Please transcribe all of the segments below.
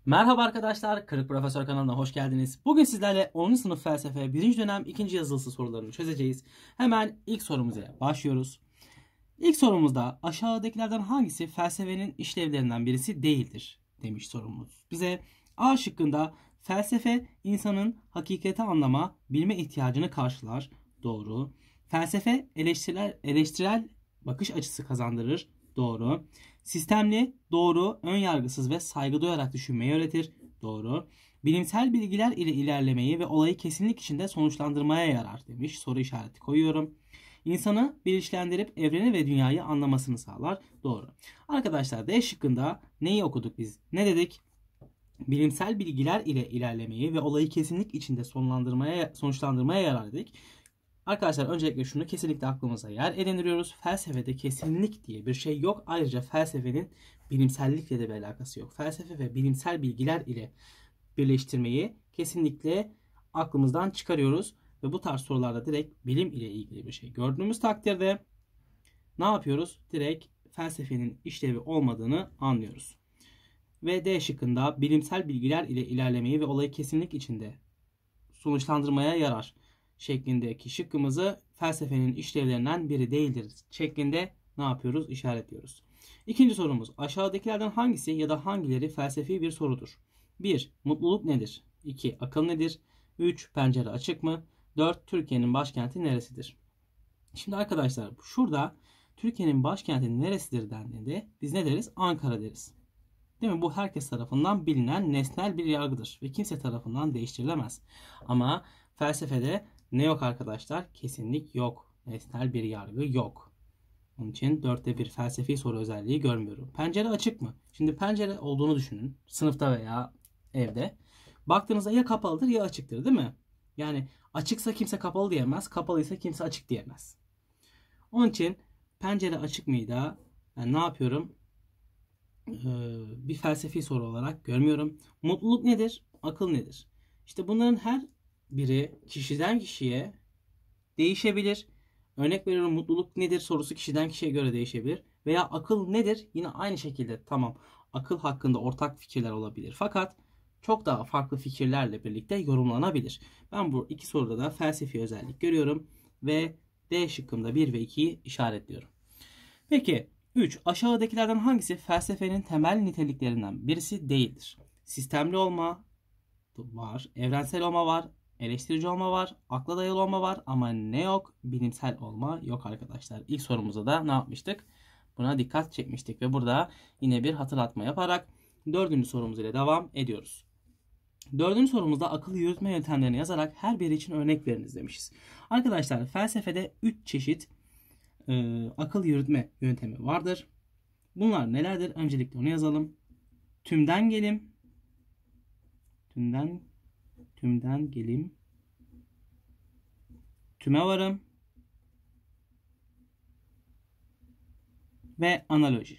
Merhaba arkadaşlar, Kırık Profesör kanalına hoş geldiniz. Bugün sizlerle 10. sınıf felsefe 1. dönem 2. yazılısı sorularını çözeceğiz. Hemen ilk sorumuza başlıyoruz. İlk sorumuzda aşağıdakilerden hangisi felsefenin işlevlerinden birisi değildir demiş sorumuz. Bize A şıkkında felsefe insanın hakikati anlama, bilme ihtiyacını karşılar. Doğru. Felsefe eleştirel bakış açısı kazandırır. Doğru. Sistemli, doğru, ön yargısız ve saygı duyarak düşünmeyi öğretir. Doğru. Bilimsel bilgiler ile ilerlemeyi ve olayı kesinlik içinde sonuçlandırmaya yarar demiş. Soru işareti koyuyorum. İnsanı bilinçlendirip evreni ve dünyayı anlamasını sağlar. Doğru. Arkadaşlar D şıkkında neyi okuduk biz? Ne dedik? Bilimsel bilgiler ile ilerlemeyi ve olayı kesinlik içinde sonuçlandırmaya yarar dedik. Arkadaşlar öncelikle şunu kesinlikle aklımıza yer edindiriyoruz. Felsefede kesinlik diye bir şey yok. Ayrıca felsefenin bilimsellikle de bir alakası yok. Felsefe ve bilimsel bilgiler ile birleştirmeyi kesinlikle aklımızdan çıkarıyoruz. Ve bu tarz sorularda direkt bilim ile ilgili bir şey gördüğümüz takdirde ne yapıyoruz? Direkt felsefenin işlevi olmadığını anlıyoruz. Ve D şıkkında bilimsel bilgiler ile ilerlemeyi ve olayı kesinlik içinde sonuçlandırmaya yarar şeklindeki şıkkımızı felsefenin işlevlerinden biri değildir şeklinde ne yapıyoruz? İşaretliyoruz. İkinci sorumuz. Aşağıdakilerden hangisi ya da hangileri felsefi bir sorudur? 1. Mutluluk nedir? 2. Akıl nedir? 3. Pencere açık mı? 4. Türkiye'nin başkenti neresidir? Şimdi arkadaşlar şurada Türkiye'nin başkenti neresidir dendiğinde biz ne deriz? Ankara deriz. Değil mi? Bu herkes tarafından bilinen nesnel bir yargıdır ve kimse tarafından değiştirilemez. Ama felsefede ne yok arkadaşlar? Kesinlik yok. Nesnel bir yargı yok. Onun için 4'te 1 felsefi soru özelliği görmüyorum. Pencere açık mı? Şimdi pencere olduğunu düşünün. Sınıfta veya evde. Baktığınızda ya kapalıdır ya açıktır değil mi? Yani açıksa kimse kapalı diyemez. Kapalıysa kimse açık diyemez. Onun için pencere açık mıydı? Ben ne yapıyorum? Bir felsefi soru olarak görmüyorum. Mutluluk nedir? Akıl nedir? İşte bunların her biri kişiden kişiye değişebilir. Örnek veriyorum, mutluluk nedir sorusu kişiden kişiye göre değişebilir. Veya akıl nedir? Yine aynı şekilde tamam, akıl hakkında ortak fikirler olabilir. Fakat çok daha farklı fikirlerle birlikte yorumlanabilir. Ben bu iki soruda da felsefi özellik görüyorum ve D şıkkımda 1 ve 2'yi işaretliyorum. Peki 3. Aşağıdakilerden hangisi felsefenin temel niteliklerinden birisi değildir? Sistemli olma var, evrensel olma var, eleştirici olma var, akla dayalı olma var ama ne yok? Bilimsel olma yok arkadaşlar. İlk sorumuzda da ne yapmıştık? Buna dikkat çekmiştik ve burada yine bir hatırlatma yaparak 4. sorumuz ile devam ediyoruz. 4. sorumuzda akıl yürütme yöntemlerini yazarak her biri için örnek veriniz demişiz. Arkadaşlar felsefede 3 çeşit akıl yürütme yöntemi vardır. Bunlar nelerdir? Öncelikle onu yazalım. Tümden gelim, tümden gelim, tüme varım ve analoji.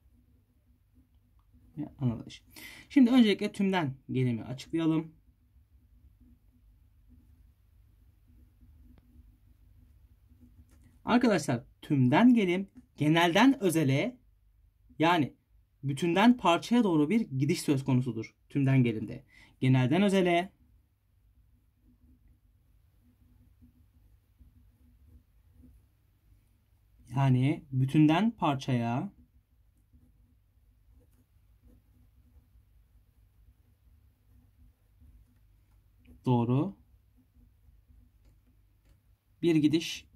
Şimdi öncelikle tümden gelimi açıklayalım. Arkadaşlar tümden gelim genelden özele, yani bütünden parçaya doğru bir gidiş söz konusudur tümden gelimde. Genelden özele, yani bütünden parçaya doğru bir gidiş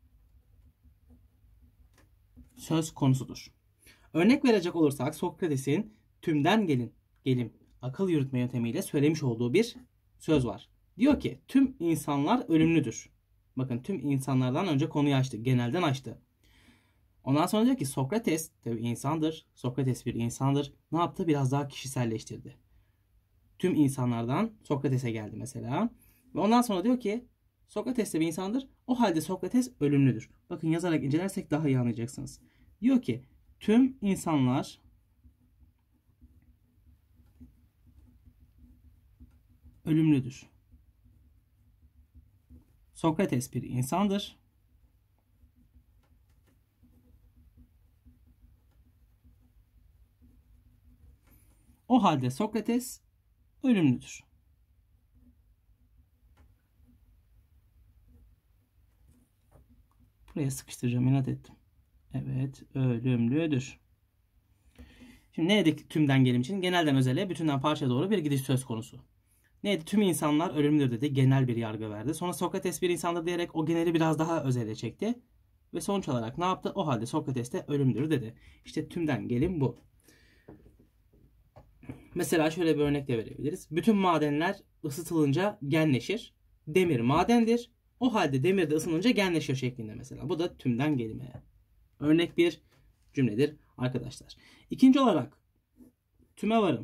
söz konusudur. Örnek verecek olursak Sokrates'in tümden gelim akıl yürütme yöntemiyle söylemiş olduğu bir söz var. Diyor ki tüm insanlar ölümlüdür. Bakın tüm insanlardan önce konuyu açtı. Genelden açtı. Ondan sonra diyor ki Sokrates tabii insandır. Sokrates bir insandır. Ne yaptı? Biraz daha kişiselleştirdi. Tüm insanlardan Sokrates'e geldi mesela. Ve ondan sonra diyor ki Sokrates de bir insandır. O halde Sokrates ölümlüdür. Bakın yazarak incelersek daha iyi anlayacaksınız. Diyor ki tüm insanlar ölümlüdür. Sokrates bir insandır. O O halde Sokrates ölümlüdür. Buraya sıkıştıracağım, inat ettim. Evet, ölümlüdür. Şimdi ne dedik tümden gelim için? Genelden özele, bütünden parçaya doğru bir gidiş söz konusu. Neydi? Tüm insanlar ölümlüdür dedi. Genel bir yargı verdi. Sonra Sokrates bir insandır diyerek o geneli biraz daha özele çekti. Ve sonuç olarak ne yaptı? O halde Sokrates de ölümlüdür dedi. İşte tümden gelim bu. Mesela şöyle bir örnek de verebiliriz. Bütün madenler ısıtılınca genleşir. Demir madendir. O halde demir de ısınınca genleşiyor şeklinde mesela. Bu da tümden gelime örnek bir cümledir arkadaşlar. İkinci olarak tüme varım.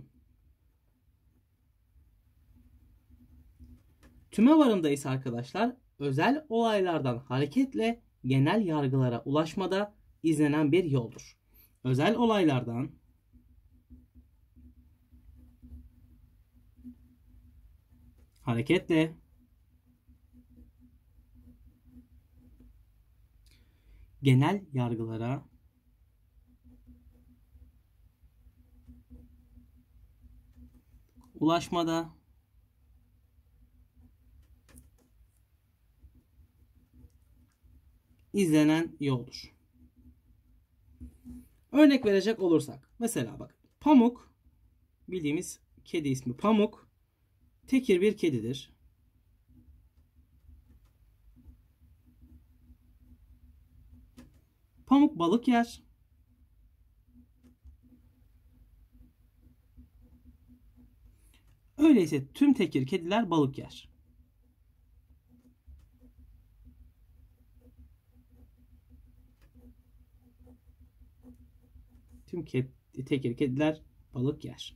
Tüme varımda ise arkadaşlar özel olaylardan hareketle genel yargılara ulaşmada izlenen bir yoldur. Özel olaylardan hareketle genel yargılara ulaşmada izlenen yoldur. Örnek verecek olursak mesela bak, Pamuk, bildiğimiz kedi ismi Pamuk tekir bir kedidir. Pamuk balık yer. Öyleyse tüm tekir kediler balık yer. Tüm tekir kediler balık yer.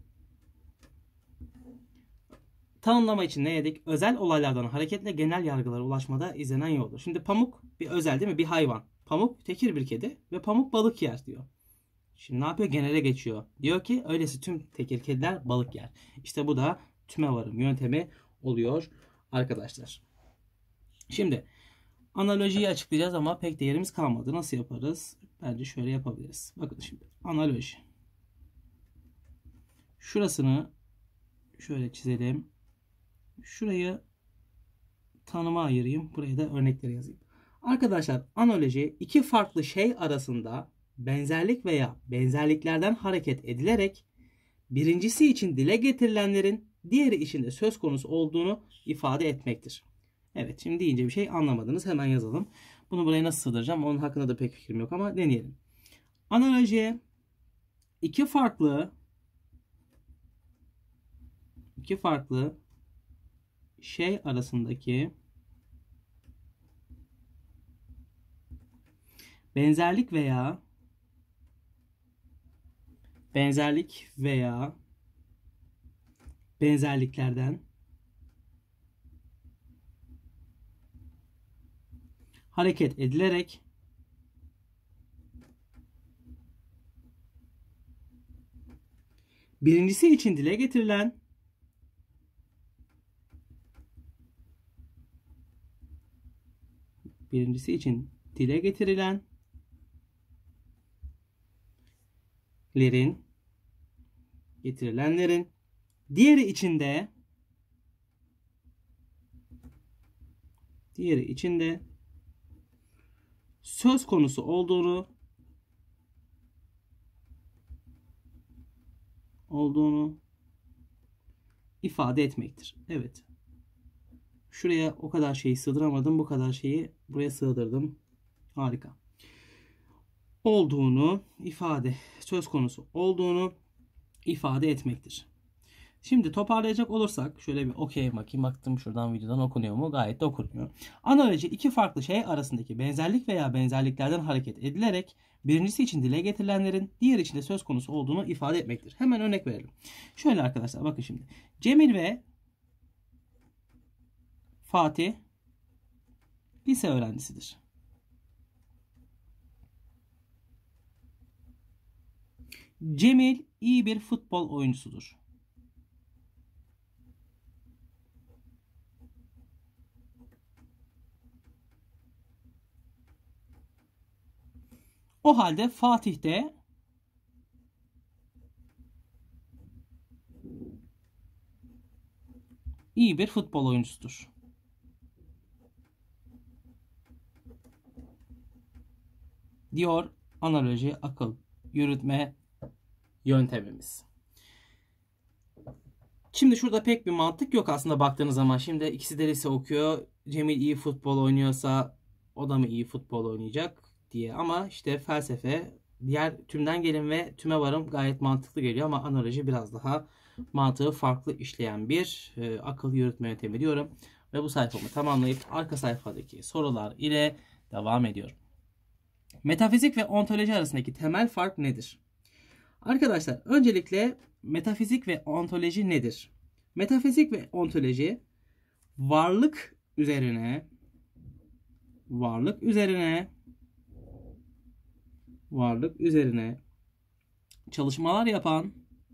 Tanımlama için ne dedik? Özel olaylardan hareketle genel yargılara ulaşmada izlenen yoldur. Şimdi Pamuk bir özel değil mi? Bir hayvan. Pamuk tekir bir kedi ve Pamuk balık yer diyor. Şimdi ne yapıyor? Genele geçiyor. Diyor ki öylesi tüm tekir kediler balık yer. İşte bu da tüme varım yöntemi oluyor arkadaşlar. Şimdi analojiyi açıklayacağız ama pek de yerimiz kalmadı. Nasıl yaparız? Bence şöyle yapabiliriz. Bakın şimdi analoji. Şurasını şöyle çizelim. Şurayı tanıma ayırayım. Buraya da örnekleri yazayım. Arkadaşlar analoji iki farklı şey arasında benzerlik veya benzerliklerden hareket edilerek birincisi için dile getirilenlerin diğeri için de söz konusu olduğunu ifade etmektir. Evet, şimdi deyince bir şey anlamadınız. Hemen yazalım. Bunu buraya nasıl sığdıracağım? Onun hakkında da pek fikrim yok ama deneyelim. Analojiye iki farklı şey arasındaki benzerlik veya benzerliklerden hareket edilerek birincisi için dile getirilen getirilenlerin diğeri içinde söz konusu olduğunu ifade etmektir. Evet. Şuraya o kadar şeyi sığdıramadım. Bu kadar şeyi buraya sığdırdım. Harika. Söz konusu olduğunu ifade etmektir. Şimdi toparlayacak olursak şöyle bir okey bakayım. Baktım şuradan videodan okunuyor mu? Gayet de okunuyor. Analoji iki farklı şey arasındaki benzerlik veya benzerliklerden hareket edilerek birincisi için dile getirilenlerin diğer için de söz konusu olduğunu ifade etmektir. Hemen örnek verelim. Şöyle arkadaşlar bakın şimdi. Cemil ve Fatih lise öğrencisidir. Cemil iyi bir futbol oyuncusudur. O halde Fatih de iyi bir futbol oyuncusudur. Diyor analoji akıl yürütme yöntemimiz. Şimdi şurada pek bir mantık yok aslında baktığınız zaman. Şimdi ikisi de lise okuyor. Cemil iyi futbol oynuyorsa o da mı iyi futbol oynayacak diye. Ama işte felsefe, diğer tümden gelin ve tüme varım gayet mantıklı geliyor ama analoji biraz daha mantığı farklı işleyen bir akıl yürütme yöntemi diyorum. Ve bu sayfamı tamamlayıp arka sayfadaki sorular ile devam ediyorum. Metafizik ve ontoloji arasındaki temel fark nedir? Arkadaşlar öncelikle metafizik ve ontoloji nedir? Metafizik ve ontoloji varlık üzerine çalışmalar yapan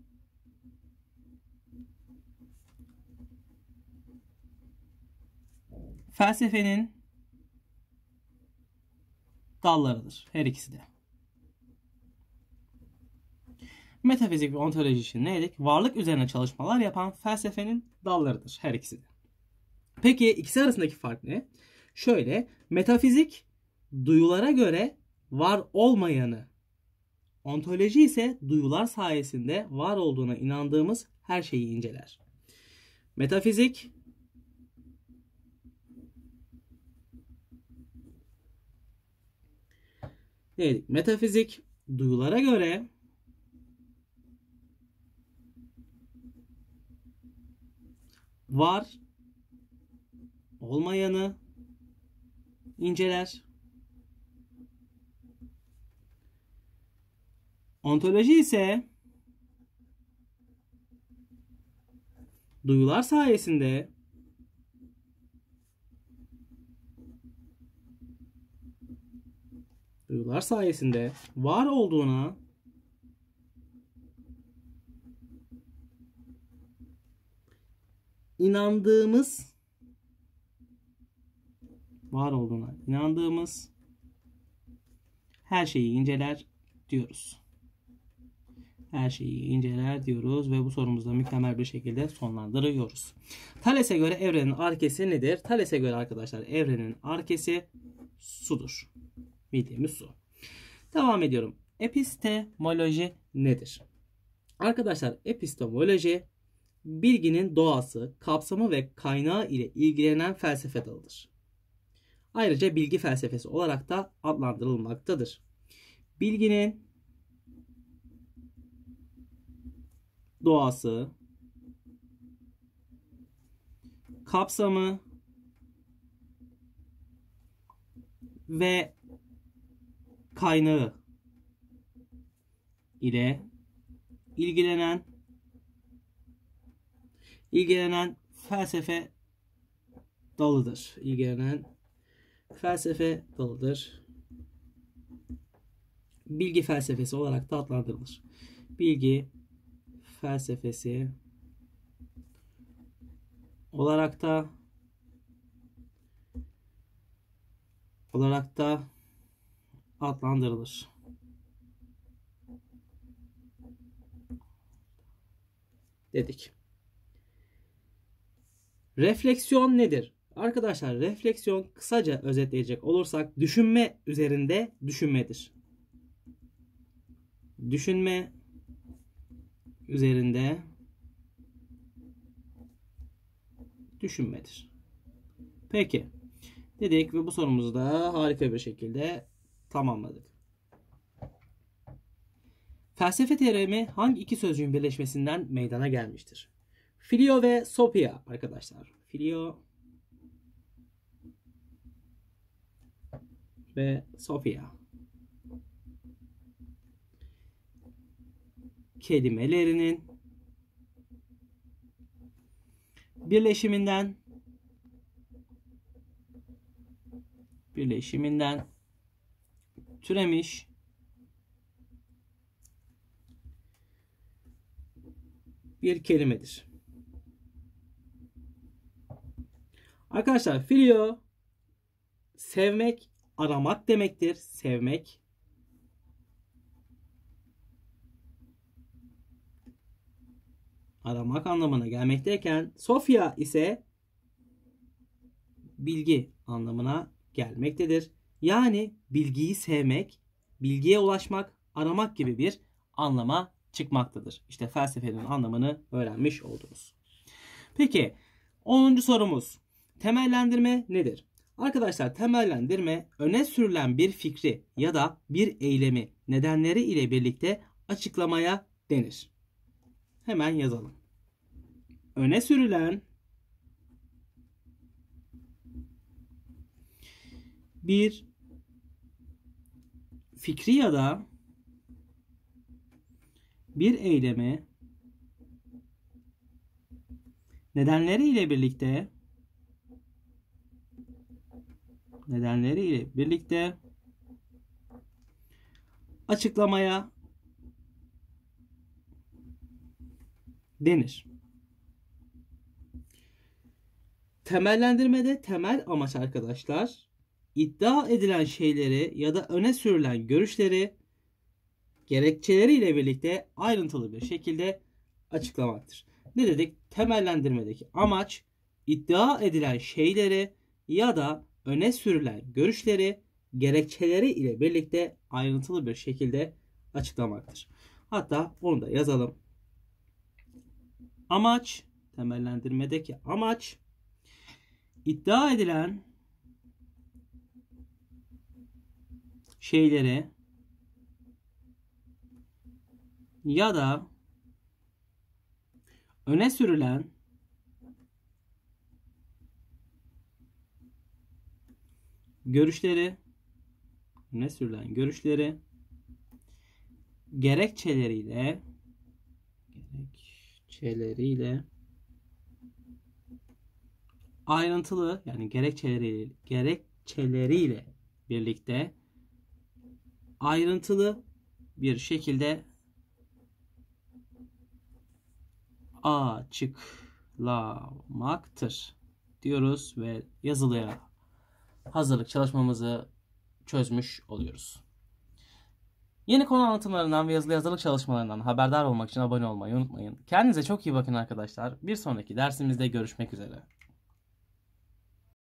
felsefenin dallarıdır. Her ikisi de. Metafizik ve ontoloji için ne dedik? Varlık üzerine çalışmalar yapan felsefenin dallarıdır. Her ikisi de. Peki ikisi arasındaki fark ne? Şöyle, metafizik duyulara göre var olmayanı, ontoloji ise duyular sayesinde var olduğuna inandığımız her şeyi inceler. Metafizik ne dedik? Metafizik duyulara göre var olmayanı inceler. Ontoloji ise duyular sayesinde var olduğuna inandığımız her şeyi inceler diyoruz. Her şeyi inceler diyoruz ve bu sorumuzu da mükemmel bir şekilde sonlandırıyoruz. Thales'e göre evrenin arkesi nedir? Thales'e göre arkadaşlar evrenin arkesi sudur. Bildiğimiz su. Devam ediyorum. Epistemoloji nedir? Arkadaşlar epistemoloji bilginin doğası, kapsamı ve kaynağı ile ilgilenen felsefe dalıdır. Ayrıca bilgi felsefesi olarak da adlandırılmaktadır. Bilginin doğası, kapsamı ve kaynağı ile ilgilenen felsefe dalıdır. Bilgi felsefesi olarak da adlandırılır. Bilgi felsefesi olarak da adlandırılır. Dedik. Refleksiyon nedir? Arkadaşlar refleksiyon kısaca özetleyecek olursak düşünme üzerinde düşünmedir. Düşünme üzerinde düşünmedir. Peki. Dedik ve bu sorumuzu da harika bir şekilde tamamladık. Felsefe teoremi hangi iki sözcüğün birleşmesinden meydana gelmiştir? Filio ve Sophia arkadaşlar. Filio ve Sophia kelimelerinin birleşiminden türemiş bir kelimedir. Arkadaşlar filio sevmek, aramak demektir. Sevmek. aramak anlamına gelmekteyken Sofya ise bilgi anlamına gelmektedir. Yani bilgiyi sevmek, bilgiye ulaşmak, aramak gibi bir anlama çıkmaktadır. İşte felsefenin anlamını öğrenmiş oldunuz. Peki 10. sorumuz. Temellendirme nedir? Arkadaşlar temellendirme öne sürülen bir fikri ya da bir eylemi nedenleri ile birlikte açıklamaya denir. Hemen yazalım. Öne sürülen bir fikri ya da bir eylemi nedenleri ile birlikte açıklamaya denir. Temellendirmede temel amaç arkadaşlar iddia edilen şeyleri ya da öne sürülen görüşleri gerekçeleriyle birlikte ayrıntılı bir şekilde açıklamaktır. Ne dedik? Temellendirmedeki amaç iddia edilen şeyleri ya da öne sürülen görüşleri gerekçeleri ile birlikte ayrıntılı bir şekilde açıklamaktır. Hatta onu da yazalım. Amaç, temellendirmedeki amaç iddia edilen şeyleri ya da öne sürülen görüşleri gerekçeleriyle ayrıntılı, yani gerekçeleriyle birlikte ayrıntılı bir şekilde açıklamaktır diyoruz ve yazılıya hazırlık çalışmamızı çözmüş oluyoruz. Yeni konu anlatımlarından ve yazılı hazırlık çalışmalarından haberdar olmak için abone olmayı unutmayın. Kendinize çok iyi bakın arkadaşlar. Bir sonraki dersimizde görüşmek üzere.